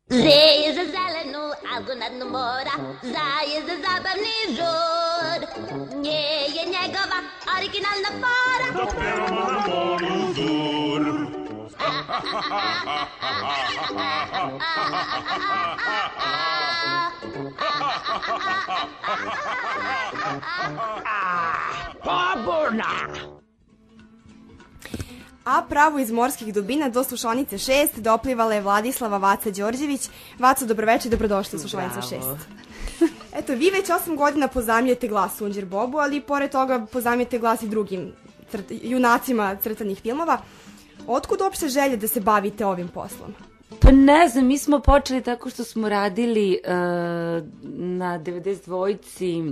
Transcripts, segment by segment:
Že je za zelenu algu na dnu mora, za je za zabavni žur. Nje je njegova originalna fora, da pevamo na moru zur. Poburna! A pravo iz morskih dubina do slušalice 6 doplivala je Vladislava Vaca Đorđević. Vaco, dobroveče i dobrodošli u slušalica 6. Eto, vi već 8 godina pozajmljujete glas Sunđer Bobu, ali pored toga pozajmljujete glas i drugim junacima crtanih filmova. Otkud uopšte želje da se bavite ovim poslom? Pa ne znam, mi smo počeli tako što smo radili na 92-ci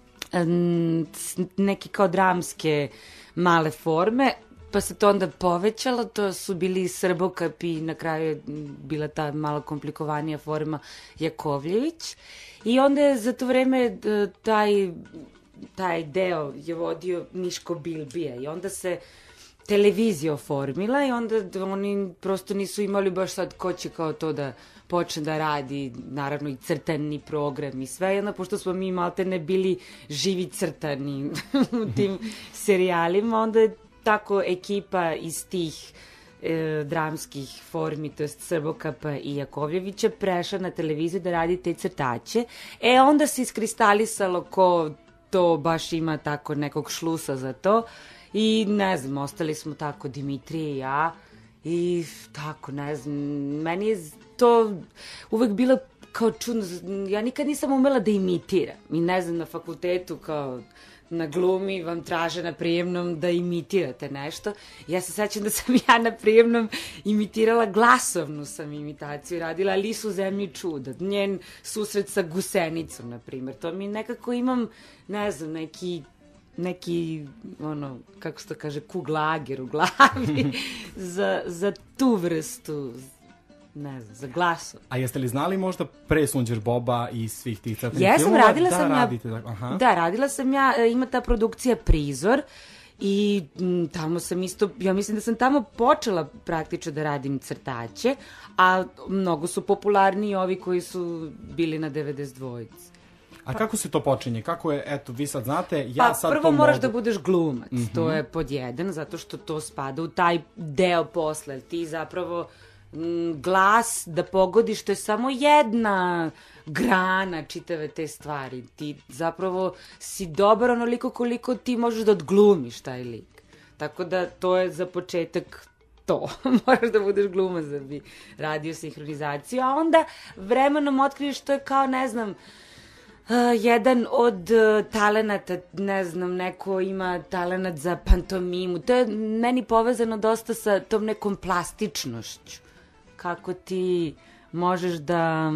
neke kao dramske male forme, pa se to onda povećalo, to su bili Srbokap i na kraju je bila ta malo komplikovanija forma Jakovljević. I onda je za to vreme taj deo je vodio Miško Bilbija i onda se televizija oformila i onda oni prosto nisu imali baš sad ko će kao to da počne da radi, naravno i crtani program i sve, onda pošto smo mi maltene bili živi crtani u tim serijalima, onda je tako ekipa iz tih dramskih formi, to jest Srbokapa i Jakovljevića, prešla na televiziju da radi te crtače. Onda se iskristalisalo ko to baš ima tako nekog šlusa za to i ne znam, ostali smo tako Dimitrije i ja i tako, ne znam, meni je to uvek bilo kao čudno, ja nikad nisam umela da imitiram i ne znam, na fakultetu kao na glumi vam traže na prijemnom da imitirate nešto. Ja se sećam da sam ja na prijemnom imitirala, glasovnu sam imitaciju radila, Alisu u zemlji čuda, njen susret sa gusenicom, na primjer. To mi nekako imam, ne znam, neki ono, kako se to kaže, kuglager u glavi za tu vrstu, ne znam, za glasom. A jeste li znali možda pre Sunđer Boba i svih tih crtanih filmova? Jesam, radila sam radila sam ja, ima ta produkcija Prizor i tamo sam isto, ja mislim da sam tamo počela praktično da radim crtače, a mnogo su popularniji ovi koji su bili na 92-ci. A kako se to počinje? Kako je, eto, vi sad znate, ja sad to mogu... Prvo moraš da budeš glumac, to je pod jedan, zato što to spada u taj deo posla, jer ti zapravo glas da pogodiš, to je samo jedna grana čitave te stvari. Ti zapravo si dobar onoliko koliko ti možeš da odglumiš taj lik. Tako da to je za početak to. Moraš da budeš glumac da bi radio sinhronizaciju, a onda vremenom otkriješ što je kao, ne znam, jedan od talenata, ne znam, neko ima talenat za pantomimu. To je meni povezano dosta sa tom nekom plastičnošću. Kako ti možeš da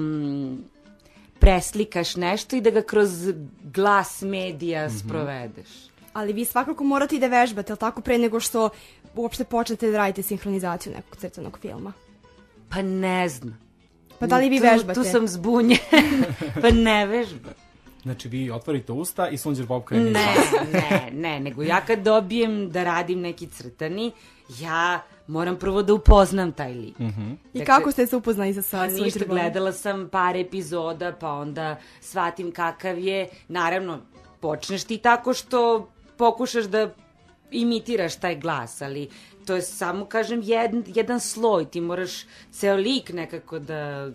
preslikaš nešto i da ga kroz glas medija sprovedeš. Ali vi svakako morate i da vežbate, ali tako, pre nego što uopšte počnete da radite sinhronizaciju nekog crtanog filma? Pa ne znam. Pa da li vi vežbate? Tu sam zbunjen. Pa ne vežbam. Znači vi otvorite usta i Sunđer Bob krene. Ne, nego ja kad dobijem da radim neki crtani, ja moram prvo da upoznam taj lik. I kako ste se upoznali sa Sunđer Bobom? Ništa, gledala sam par epizoda, pa onda shvatim kakav je. Naravno, počneš ti tako što pokušaš da imitiraš taj glas, ali to je samo, kažem, jedan sloj. Ti moraš ceo lik nekako da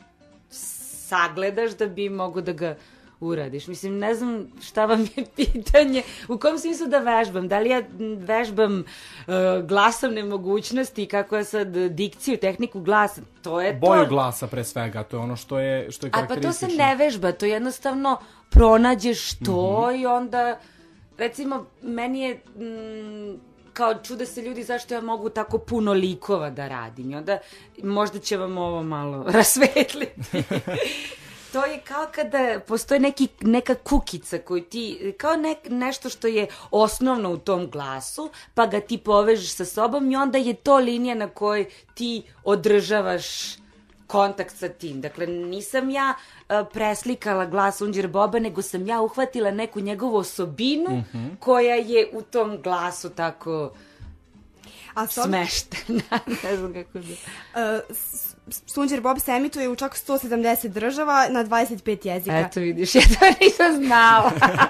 sagledaš da bi mogo da ga uradiš. Mislim, ne znam šta vam je pitanje, u kom smislu da vežbam, da li ja vežbam glasovne mogućnosti, kako je sad dikciju, tehniku glasa, to je to. Boju glasa pre svega, to je ono što je karakteristično. A pa to se ne vežba, to jednostavno pronađeš to i onda, recimo, meni je kao čude se ljudi zašto ja mogu tako puno likova da radim i onda možda će vam ovo malo rasvetliti. To je kao kada postoji neka kukica koju ti, kao nešto što je osnovno u tom glasu, pa ga ti povežeš sa sobom i onda je to linija na kojoj ti održavaš kontakt sa tim. Dakle, nisam ja preslikala glas Sunđer Boba, nego sam ja uhvatila neku njegovu osobinu koja je u tom glasu tako... A smeštena, ne znam kako da... Sunđer Bob se emituje u čak 170 država na 25 jezika. Eto vidiš, ja to nisam znala.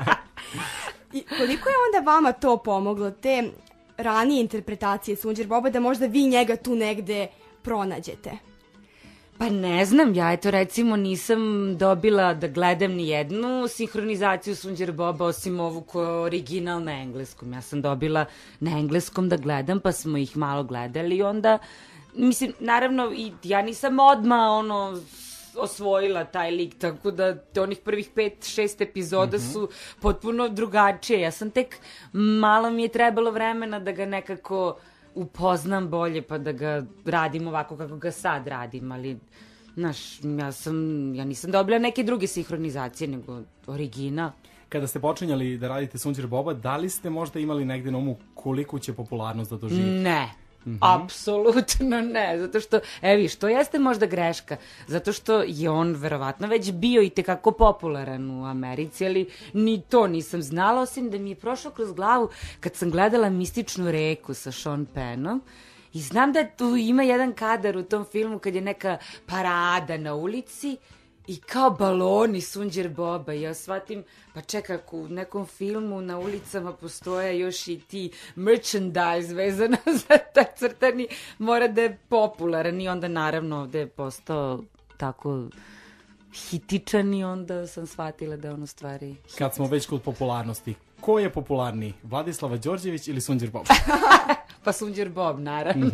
I koliko je onda vama to pomoglo, te ranije interpretacije Sunđer Boba, da možda vi njega tu negde pronađete? Pa ne znam, ja eto recimo nisam dobila da gledam ni jednu sinhronizaciju Sunđer Boba osim ovu koja je original na engleskom. Ja sam dobila na engleskom da gledam, pa smo ih malo gledali i onda, mislim, naravno i ja nisam odmah osvojila taj lik, tako da onih prvih 5-6 epizoda su potpuno drugačije. Ja sam tek, malo mi je trebalo vremena da ga nekako upoznam bolje, pa da ga radim ovako kako ga sad radim, ali, znaš, ja nisam dobila neke druge sinhronizacije, nego original. Kada ste počinjali da radite Sunđer Boba, da li ste možda imali negde na umu koliko će popularnost da doživi? Ne. Apsolutno ne, zato što, viš, to jeste možda greška, zato što je on verovatno već bio i tekako popularan u Americi, ali ni to nisam znala, osim da mi je prošlo kroz glavu kad sam gledala Mističnu reku sa Sean Pennom. I znam da tu ima jedan kadar u tom filmu kad je neka parada na ulici i kao baloni Sunđer Boba i ja shvatim, pa čekaj, ako u nekom filmu na ulicama postoje još i ti merchandise vezano za taj crtani, mora da je popularan i onda naravno ovde je postao tako hitičan i onda sam shvatila da on u stvari... Kad smo već kod popularnosti, ko je popularniji, Vladislava Đorđević ili Sunđer Bob? Pa Sunđer Bob, naravno.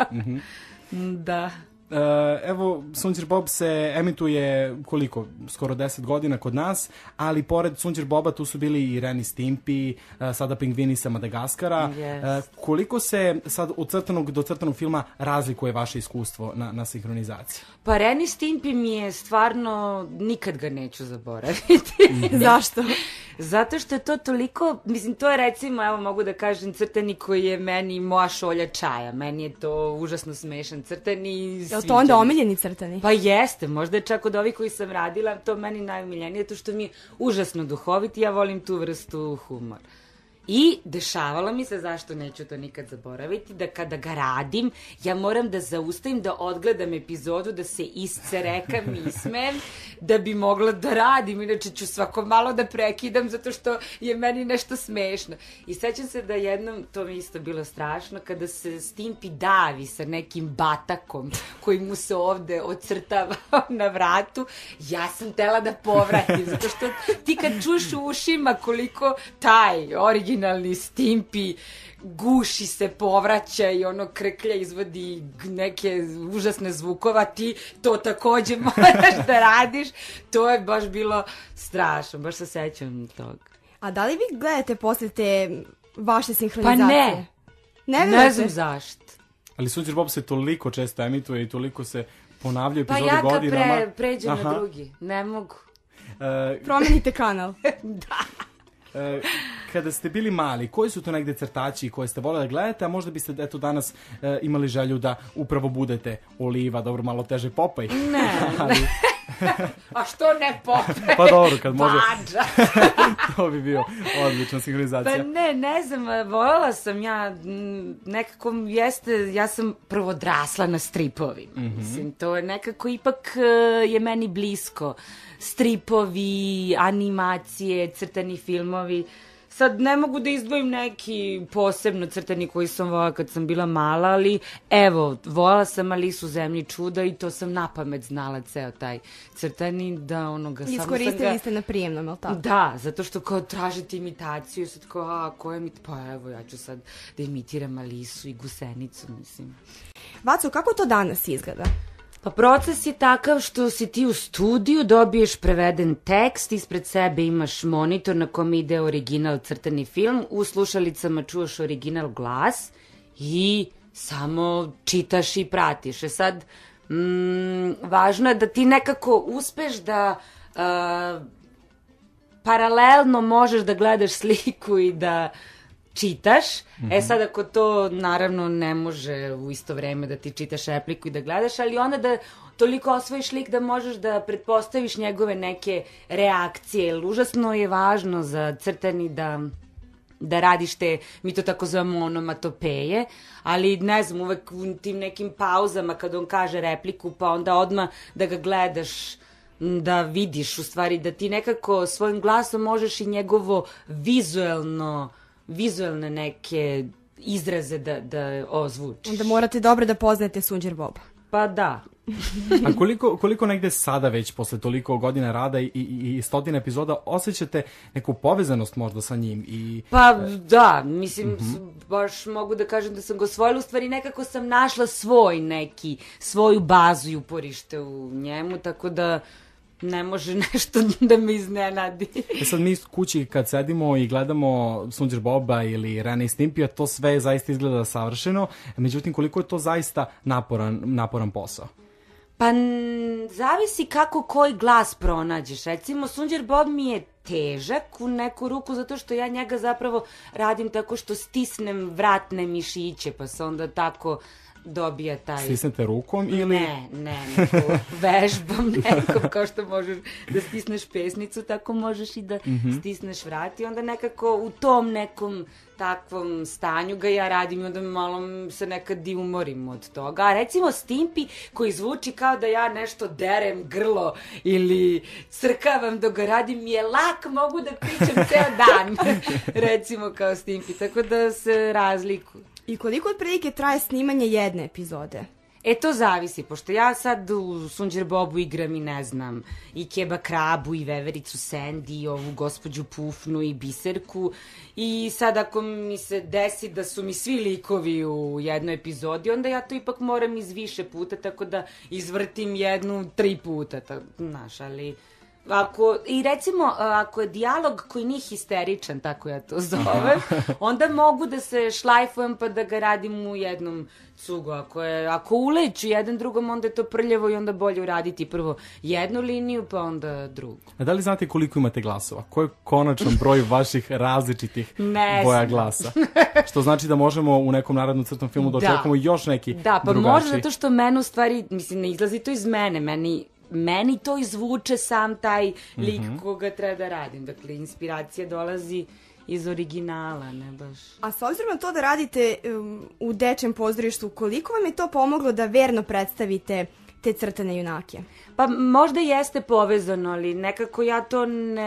Da. Evo, Sunđer Bob se emituje koliko? Skoro 10 godina kod nas, ali pored Sunđer Boba tu su bili i Ren i Stimpy, sada Pingvini sa Madagaskara. Yes. Koliko se sad od crtanog do crtanog filma razlikuje vaše iskustvo na sinhronizaciji? Pa Ren i Stimpy mi je stvarno, nikad ga neću zaboraviti. Zašto? Zato što je to toliko, mislim, to je recimo, evo mogu da kažem, crtani koji je meni moja šolja čaja. Meni je to užasno smešan crtani. Je li to onda omiljeni crtani? Pa jeste, možda je čak od ovih koji sam radila, to meni najomiljenije, to što mi je užasno duhovit i ja volim tu vrstu humora. I dešavalo mi se, zašto neću to nikad zaboraviti, da kada ga radim, ja moram da zaustavim, da odgledam epizodu, da se iscerekam i ismem, da bi mogla da radim, inače ću svako malo da prekidam, zato što je meni nešto smešno. I sećam se da jednom, to mi isto bilo strašno, kada se Stimpy davi sa nekim batakom koji mu se ovde ocrtava na vratu, ja sam tela da povratim, zato što ti kad čuš u ušima koliko taj originalni Stimpy guši se, povraća i ono krklja, izvodi neke užasne zvukova, ti to takođe moraš da radiš. To je baš bilo strašno, baš se sećam toga. A da li vi gledate posle te vaše sinhronizacije? Pa ne. Ne znam zašto. Ali Sunđer Bob se toliko često emituje i toliko se ponavljaju epizode godinama. godinama. Pa ja kad pređem na drugi, ne mogu. Promenite kanal. Da. Kada ste bili mali, koji su to negde crtači koje ste voleli da gledate, a možda biste eto danas imali želju da upravo budete Oliva, dobro, malo teže Popaj. Ne. Ali... A što ne Popaj? Pa dobro, kad može. Bađa. To bi bio odlična sinhronizacija. Pa ne znam, voljela sam ja, nekako jeste, ja sam prvo odrasla na stripovima. Mislim, to je nekako ipak je meni blisko. Stripovi, animacije, crtani filmovi. Sad ne mogu da izdvojim neki posebno crtani koji sam voljela kad sam bila mala, ali evo, voljela sam Alisu u zemlji čuda i to sam napamet znala ceo taj crtani, da onoga samo sam ga... Iskoristili ste na prijemnom, je li tako? Da, zato što kao tražite imitaciju, sad kao, ko je pa evo, ja ću sad da imitiram Alisu i Gusenicu, mislim. Vaco, kako to danas izgleda? Pa proces je takav što si ti u studiju, dobiješ preveden tekst, ispred sebe imaš monitor na kom ide original crtani film, u slušalicama čuješ original glas i samo čitaš i pratiš. Sad, važno je da ti nekako uspeš da paralelno možeš da gledaš sliku i da čitaš. Sad ako to naravno ne može u isto vreme da ti čitaš repliku i da gledaš, ali onda da toliko osvojiš lik da možeš da pretpostaviš njegove neke reakcije, jer užasno je važno za crtani da da radiš te, mi to tako zovemo onomatopeje, ali ne znam, uvek u tim nekim pauzama kad on kaže repliku, pa onda odmah da ga gledaš, da vidiš u stvari, da ti nekako svojim glasom možeš i njegovo vizuelne neke izraze da ozvučiš. Onda morate dobro da poznate Sunđer Boba. Pa da. A koliko negde sada već, posle toliko godina rada i stotine epizoda, osjećate neku povezanost možda sa njim? Pa da, mislim, baš mogu da kažem da sam ga osvojila, u stvari nekako sam našla svoju bazu i uporište u njemu, tako da ne može nešto da me iznenadi. Sad mi kući kad sedimo i gledamo Sunđer Boba ili Ren i Stimpija, to sve zaista izgleda savršeno, međutim koliko je to zaista naporan posao? Pa zavisi kako koji glas pronađeš. Recimo, Sunđer Bob mi je težak u neku ruku zato što ja njega zapravo radim tako što stisnem vratne mišiće, pa se onda tako dobija taj... Stisnete rukom ili... Ne, neko vežbom nekom, kao što možeš da stisneš pesnicu, tako možeš i da stisneš vrat i onda nekako u tom nekom takvom stanju ga ja radim i onda malo se nekad i umorim od toga. A recimo Stimpy koji zvuči kao da ja nešto derem grlo ili crkavam dok ga radim je lak, mogu da pričam ceo dan, recimo kao Stimpy, tako da se razlikuju. I koliko otprilike traje snimanje jedne epizode? To zavisi, pošto ja sad u Sunđer Bobu igram i ne znam, i Keba Krabu, i Vevericu Sandy, i ovu gospođu Pufnu, i Biserku, i sad ako mi se desi da su mi svi likovi u jednoj epizodi, onda ja to ipak moram iz više puta, tako da izvrtim jednu 3 puta, znaš, ali... I recimo, ako je dijalog koji nije histeričan, tako ja to zovem, onda mogu da se šlajfujem pa da ga radim u jednom cugu. Ako uleću jedan drugom, onda je to prljavo i onda bolje uraditi prvo jednu liniju, pa onda drugu. A da li znate koliko imate glasova? Koji je konačan broj vaših različitih boja glasa? Što znači da možemo u nekom narednom crtnom filmu da očekamo još neki drugačiji. Da, pa može zato što mene u stvari, mislim, ne izlazi to iz mene, meni to izvuče sam taj lik koga treba da radim. Dakle, inspiracija dolazi iz originala, ne baš. A s obzirom na to da radite u dečjem pozorištu, koliko vam je to pomoglo da verno predstavite te crtane junake? Pa možda jeste povezano, ali nekako ja to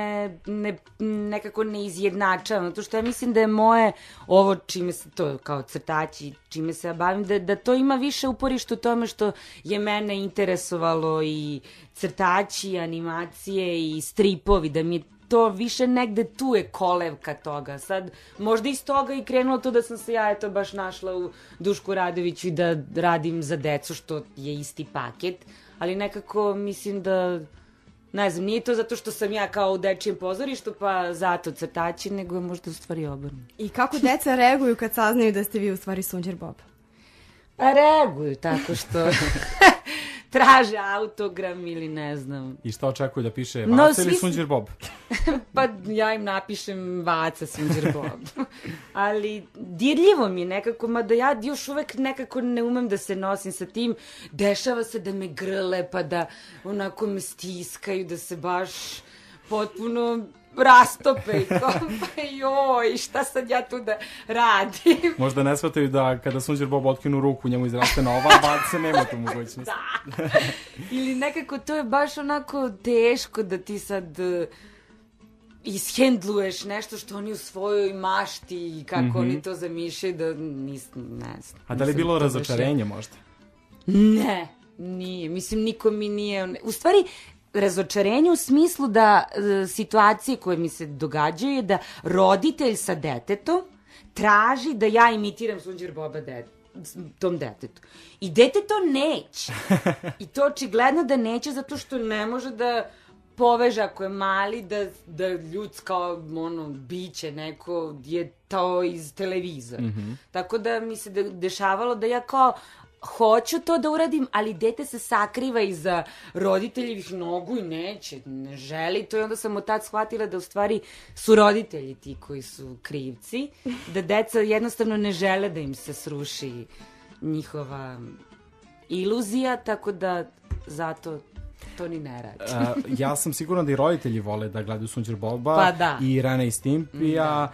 nekako ne izjednačavam, zato što ja mislim da je moje ovo čime se to kao crtači, čime se ja bavim, da to ima više uporište u tome što je mene interesovalo i crtači, i animacije i stripovi, da mi je to više negde tu je kolevka toga. Sad, možda iz toga i krenulo to da sam se ja baš našla u Dušku Radoviću i da radim za decu, što je isti paket, ali nekako mislim da, ne znam, nije to zato što sam ja kao u dečijem pozorištu pa zato crtači, nego je možda u stvari obrnuto. I kako deca reaguju kad saznaju da ste vi u stvari Sunđer Bob? Pa reaguju tako što traže autogram ili ne znam. I šta očekuju da piše Vaca ili Sunđer Bob? Pa ja im napišem Vaca, Sunđer Bob. Ali dirljivo mi je nekako, mada ja još uvek nekako ne umem da se nosim sa tim. Dešava se da me grle, pa da onako me stiskaju, da se baš potpuno rastope i kao, pa joj, šta sad ja tu da radim? Možda ne shvataju da kada Sunđer Bob otkinu ruku, njemu izraste nova, Vaca nema tu mogućnost. Da. Ili nekako to je baš onako teško da ti sad ishendluješ nešto što oni u svojoj mašti i kako oni to zamišljaju da ne znam. A da li je bilo razočarenje možda? Ne, nije. Mislim, niko mi nije... U stvari, razočarenje u smislu da situacije koje mi se događaju je da roditelj sa detetom traži da ja imitiram Sunđer Boba tom detetu. I dete to neće. I to očigledno da neće zato što ne može da poveže ako je mali da ljudska biće neko je to iz televizora. Tako da mi se dešavalo da ja kao hoću to da uradim, ali dete se sakriva iza roditeljevih nogu i ne želi to i onda sam od tad shvatila da u stvari su roditelji ti koji su krivci, da deca jednostavno ne žele da im se sruši njihova iluzija, tako da zato... to ni ne radi. Ja sam siguran da i roditelji vole da gledaju Sunđer Boba Pa da. i Rena i Stimpija,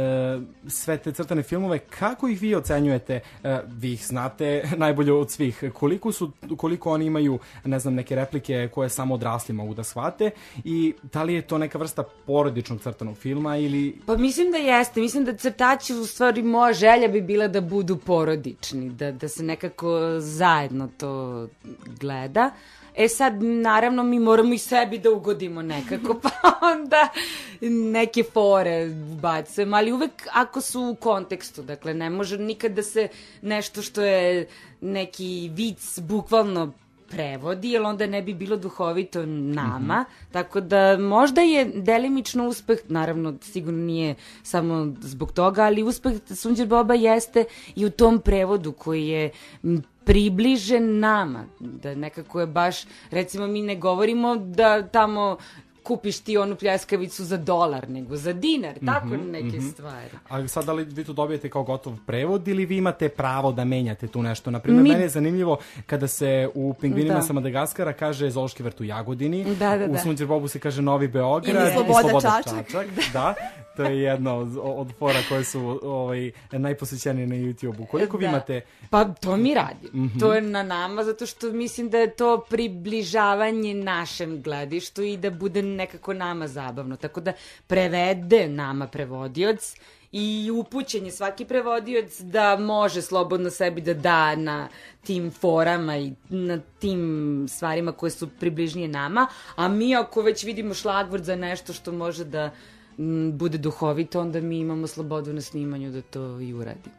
sve te crtane filmove. Kako ih vi ocenjujete? Vi ih znate najbolje od svih. Koliko oni imaju, ne znam, neke replike koje samo odrasli mogu da shvate i da li je to neka vrsta porodičnog crtanog filma ili... Pa mislim da jeste. Mislim da crtači, u stvari, moja želja bi bila da budu porodični, da se nekako zajedno to gleda. Sad, naravno, mi moramo i sebi da ugodimo nekako, pa onda neke fore bacujemo, ali uvek ako su u kontekstu, dakle, ne može nikad da se nešto što je neki vic bukvalno prevodi, jer onda ne bi bilo duhovito nama, tako da možda je delimično uspeh, naravno sigurno nije samo zbog toga, ali uspeh Sunđer Boba jeste i u tom prevodu koji je približen nama, da nekako je baš, recimo mi ne govorimo da tamo kupiš ti onu pljeskavicu za $1, nego za dinar, tako neke stvari. Ali sad da li vi to dobijete kao gotov prevod ili vi imate pravo da menjate tu nešto? Naprimjer, meni je zanimljivo kada se u Pingvinima sa Madagaskara kaže Zoološki vrt u Jagodini, u Sunđer Bobu se kaže Novi Beograd i Sloboda Čačak. Da, to je jedna od fora koje su najposećenije na YouTube-u. Koliko vi imate... Pa to mi radimo. To je na nama, zato što mislim da je to približavanje našem gledištu i da bude nekako nama zabavno. Tako da prevede nama prevodioc i upućen je svaki prevodioc da može slobodno sebi da na tim forama i na tim stvarima koje su približnije nama, a mi ako već vidimo šlagvort za nešto što može da bude duhovito, onda mi imamo slobodu na snimanju da to i uradimo.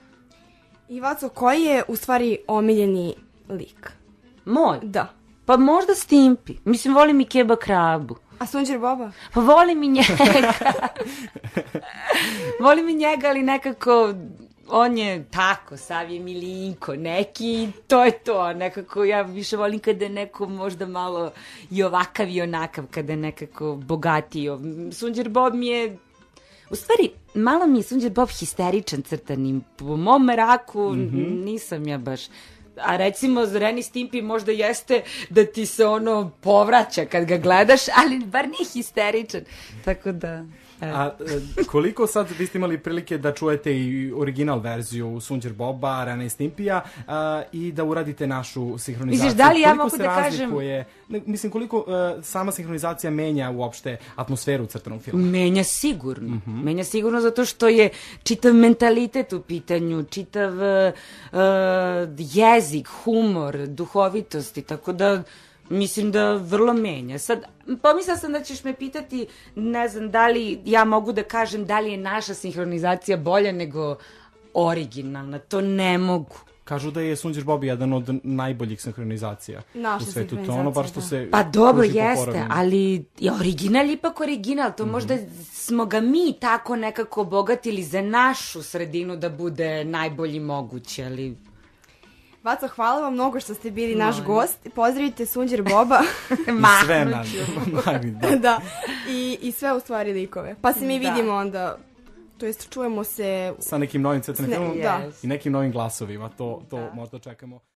Ivaco, koji je u stvari omiljeni lik? Moj? Da. Pa možda Stimpi. Mislim, volim i Keba Krabu. A Sunđer Boba? Pa volim i njega. Volim i njega, ali nekako on je tako, sav je milinko neki, to je to. Nekako ja više volim kada je neko možda malo i ovakav i onakav, kada je nekako bogatio. Sunđer Bob mi je... U stvari, malo mi je Sunđer Bob histeričan crtanim. Po mom meraku nisam ja baš... A recimo, Ren i Stimpy možda jeste da ti se ono povraća kad ga gledaš, ali bar nije histeričan. Tako da... A koliko sad vi ste imali prilike da čujete i original verziju Sunđer Boba, Rena i Stimpija i da uradite našu sinhronizaciju? Misliš, da li ja koliko mogu da kažem? Mislim, koliko sama sinhronizacija menja uopšte atmosferu crtanog filma? Menja sigurno. Menja sigurno zato što je čitav mentalitet u pitanju, čitav jezik, humor, duhovitosti, tako da mislim da vrlo menja. Sad, pomislila sam da ćeš me pitati, ne znam, da li ja mogu da kažem da li je naša sinhronizacija bolja nego originalna. To ne mogu. Kažu da je Sunđer Bob jedan od najboljih sinhronizacija u svetu. To ono bar što se... Pa dobro, jeste, ali je original ipak original. To možda smo ga mi tako nekako obogatili za našu sredinu da bude najbolji mogući, ali... Vaco, hvala vam mnogo što ste bili naš gost. Pozdravite Sunđer Boba. I sve nam. Da, i sve u stvari likove. Pa se mi vidimo onda, to jest čujemo se... Sa nekim novim crtanim filmom i nekim novim glasovima, to možda čekamo.